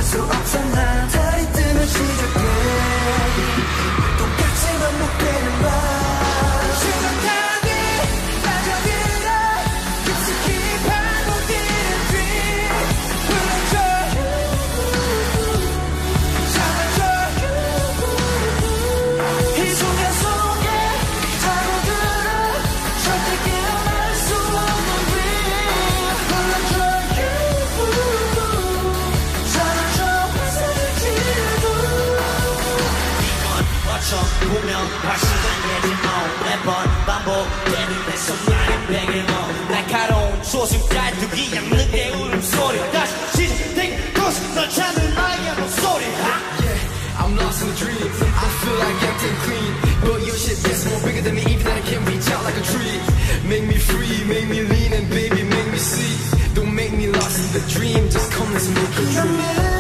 수 없잖아. 달이 뜨면 시작돼 똑같이 반복되는 밤. 보면 발신된 매번 반복되는 내 손만의 배경음 날카로운 조승 깔뚜기 양늑의 울음소리 다시 시작된 곳 널 찾는 나의 목소리. Yeah, I'm lost in a dream. I feel like empty and clean, but your shit gets more bigger than me, even that I can't reach out like a tree. Make me free, make me lean, and baby make me see. Don't make me lost in the dream, just come let's make it true.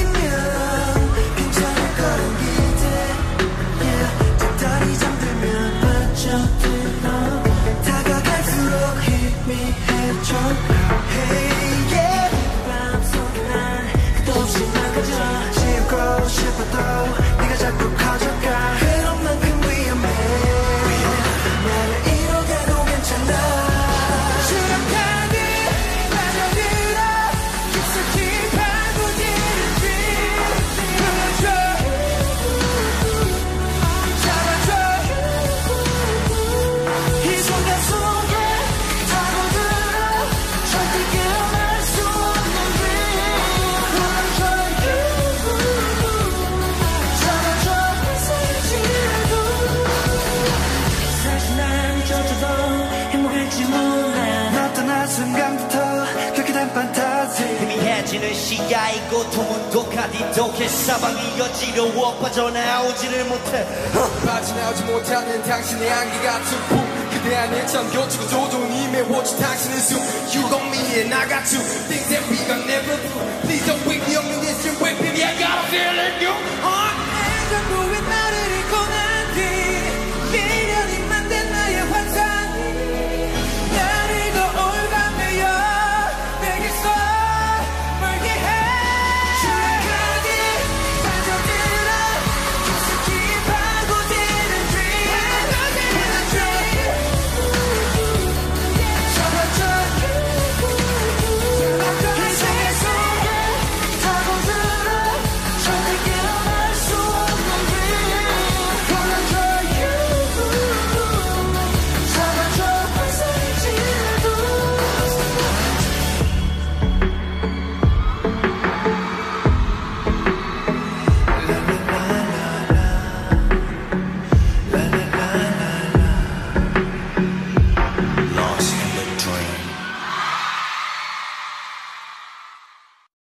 희미해지는 시야의 고통은 독하디독해. 사방이 어지러워 빠져나오지를 못해. 빠져나오지 못하는 당신의 안개가 투풍. 그대 안에 잠겨지고 도돈이 메워진 당신의 숨. You gon' me and I got you. Things that we gon' never do. Please don't